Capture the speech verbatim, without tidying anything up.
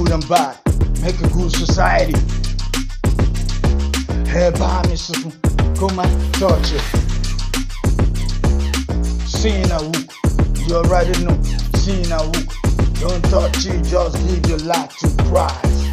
good and bad, make a good society. Hey, buy me something, come and touch it. Sing a hook, you already know. Sing a hook, don't touch it, just give your life to Christ.